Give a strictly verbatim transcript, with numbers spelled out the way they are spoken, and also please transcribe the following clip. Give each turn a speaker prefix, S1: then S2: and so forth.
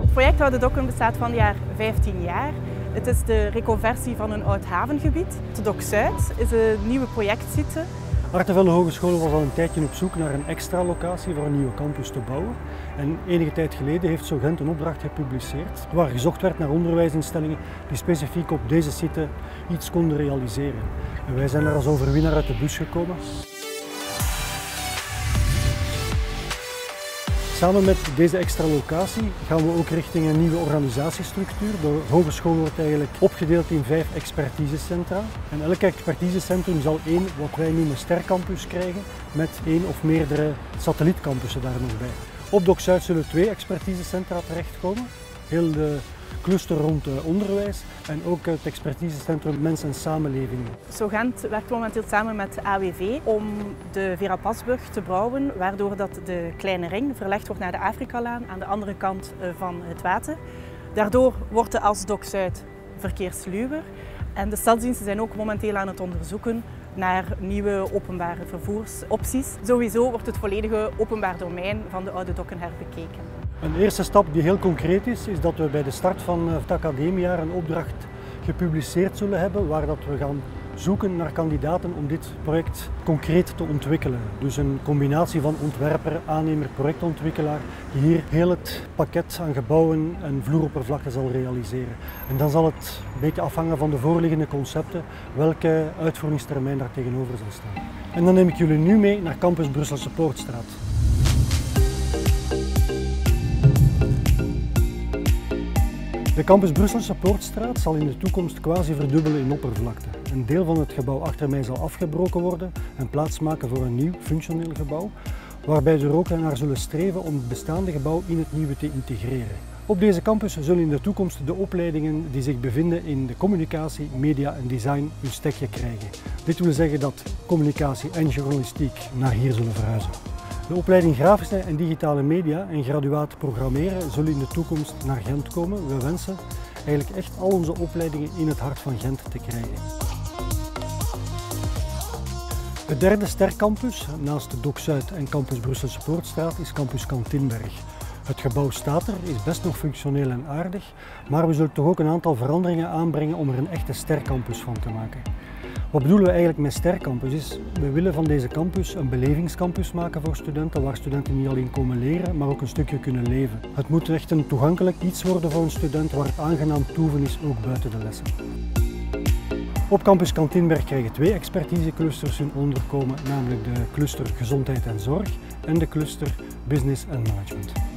S1: Het project Oude Dokken bestaat van jaar vijftien jaar. Het is de reconversie van een oud havengebied. De Dok Zuid is een nieuwe projectsite.
S2: Artevelde Hogeschool was al een tijdje op zoek naar een extra locatie voor een nieuwe campus te bouwen. En enige tijd geleden heeft SoGent een opdracht gepubliceerd waar gezocht werd naar onderwijsinstellingen die specifiek op deze site iets konden realiseren. En wij zijn er als overwinnaar uit de bus gekomen. Samen met deze extra locatie gaan we ook richting een nieuwe organisatiestructuur. De hogeschool wordt eigenlijk opgedeeld in vijf expertisecentra. En elk expertisecentrum zal één, wat wij noemen, stercampus krijgen, met één of meerdere satellietcampussen daar nog bij. Op Dok Zuid zullen twee expertisecentra terechtkomen. Heel de cluster rond onderwijs en ook het expertisecentrum Mens en Samenleving.
S1: SoGent werkt momenteel samen met A W V om de Vera Pasbrug te bouwen, waardoor dat de kleine ring verlegd wordt naar de Afrikalaan aan de andere kant van het water. Daardoor wordt de as Dok Zuid verkeerssluwer en de stadsdiensten zijn ook momenteel aan het onderzoeken naar nieuwe openbare vervoersopties. Sowieso wordt het volledige openbaar domein van de Oude Dokken herbekeken.
S2: Een eerste stap die heel concreet is, is dat we bij de start van het academiejaar een opdracht gepubliceerd zullen hebben waar dat we gaan zoeken naar kandidaten om dit project concreet te ontwikkelen. Dus een combinatie van ontwerper, aannemer, projectontwikkelaar die hier heel het pakket aan gebouwen en vloeroppervlakte zal realiseren. En dan zal het een beetje afhangen van de voorliggende concepten welke uitvoeringstermijn daar tegenover zal staan. En dan neem ik jullie nu mee naar Campus Brusselse Poortstraat. De Campus Brusselse Poortstraat zal in de toekomst quasi verdubbelen in oppervlakte. Een deel van het gebouw achter mij zal afgebroken worden en plaatsmaken voor een nieuw functioneel gebouw, waarbij we er ook naar zullen streven om het bestaande gebouw in het nieuwe te integreren. Op deze campus zullen in de toekomst de opleidingen die zich bevinden in de communicatie, media en design hun stekje krijgen. Dit wil zeggen dat communicatie en journalistiek naar hier zullen verhuizen. De opleiding Grafische en Digitale Media en graduaat Programmeren zullen in de toekomst naar Gent komen. We wensen eigenlijk echt al onze opleidingen in het hart van Gent te krijgen. De derde stercampus, naast de Dok Zuid en Campus Brusselse Poortstraat, is Campus Kantinberg. Het gebouw staat er, is best nog functioneel en aardig, maar we zullen toch ook een aantal veranderingen aanbrengen om er een echte stercampus van te maken. Wat bedoelen we eigenlijk met stercampus is, we willen van deze campus een belevingscampus maken voor studenten, waar studenten niet alleen komen leren, maar ook een stukje kunnen leven. Het moet echt een toegankelijk iets worden voor een student waar het aangenaam toeven is, ook buiten de lessen. Op Campus Kantinberg krijgen twee expertiseclusters hun onderkomen, namelijk de cluster Gezondheid en Zorg en de cluster Business en Management.